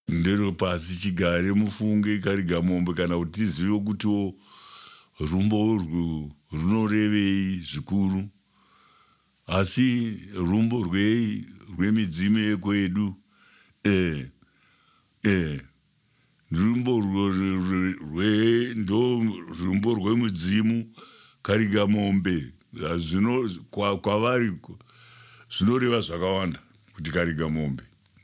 ndero pasi chigare mufunge Kariga Mombe kana kuti tizive kutiwo rumbo urwu runorevei zvikuru. Asi rumbo rwemidzimu yekwedu rumbo rumbo rwemudzimu Kariga Mombe kwavari zvinoreva zvakawanda kuti Kariga Mombe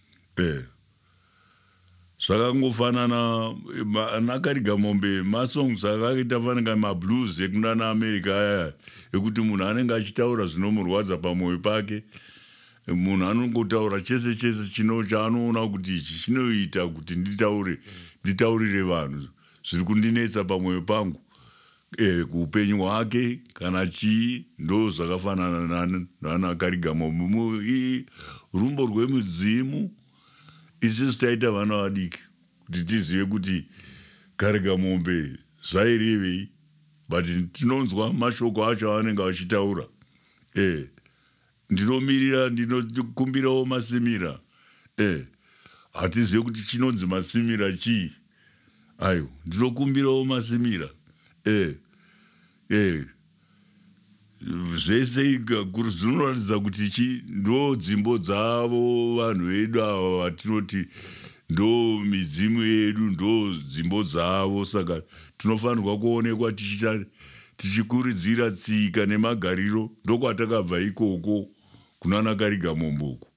zvakangofanana naKariga Mombe masongs akaita fanira mablues ekunana America aya ekuti munhu anenge achitaura zvinomurwadza pamwoyo pake. Munhu anongotaura chese chaanoona kuti ichi chinoita kuti nditaurire vanhu zviri kundinetsa pamwoyo pangu kuupenyu hwake kana chii. Ndo zvakafanana nana Kariga Mombe rumbo rwemudzimu. Isi taita vana vadiki kuti tizive kuti Kariga Mombe zvairevei, but tinonzwa mashoko acho anenge achitaura. Ndinomirira, ndinokumbirawo masimira. Hatizive kuti chinonzi masimira chii. Ayo, ndinokumbirawo masimira. Zvese zvinoratidza kuti ndo dzimbo dzavo vanhu vedu ava vatinoti ndo midzimu yedu, ndo dzimbo dzavo. Saka tinofanirwa kuonekwa tichikurudzira tsika nemagariro. Ndokwatakabva ikoko kunana Kariga Mombe uko.